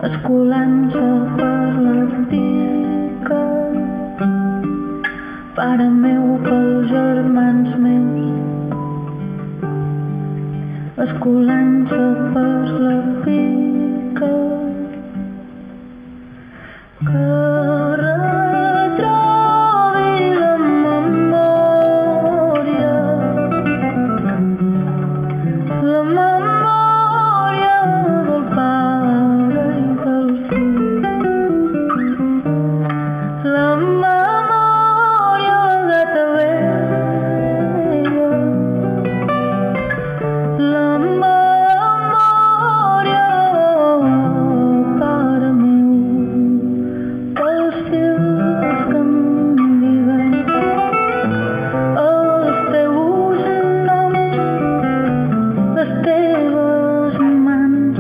escolant-se per les piques, pare meu pels germans meus, escolant-se per les piques, que retrobi la memòria del pare i del fill, la memòria de ta vella, la memòria, pare meu, pels fils que em lliguen, els teus noms, les teves mans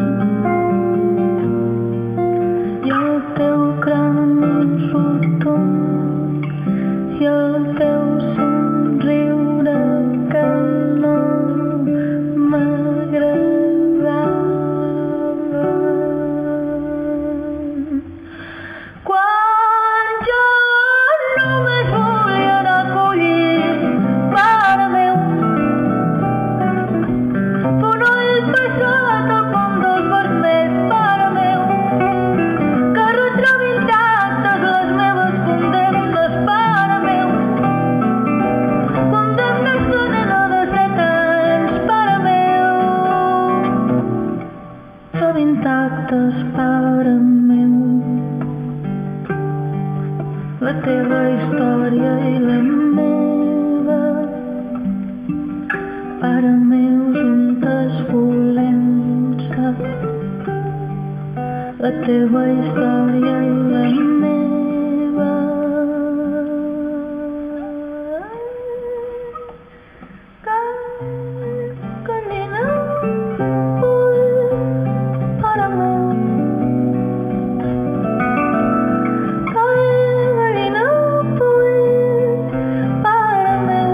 i el teu crani rotund i el teu somriure que no m'agradaven. Quan jo només volia anar a collir, pare meu, fonolls baixat al pont dels vermells, pare meu, que retrobi intactes les meves condemnes, pare meu, condemnes de nena de 7 anys, pare meu, trobi intactes, pare meu, la teva història i la meva, pare meu, juntes volem-se, la teva història i la meva. Gallina, pare meu, gallina, pare meu,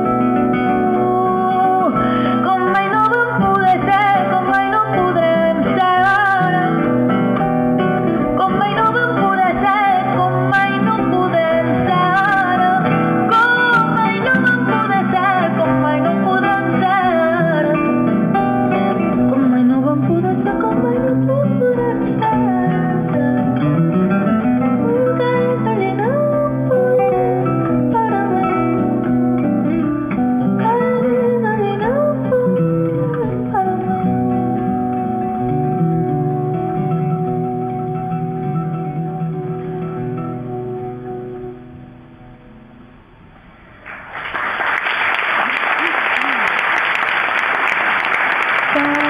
com mai no vam poder ser, com mai no podrem ser ara, com mai no vam poder ser, com mai no podem ser ara, com mai no vam poder ser, com mai no podem ser ara, com mai no vam poder ser, com mai no podem ser ara. Gallina, pare meu, gallina, pare meu. Bye.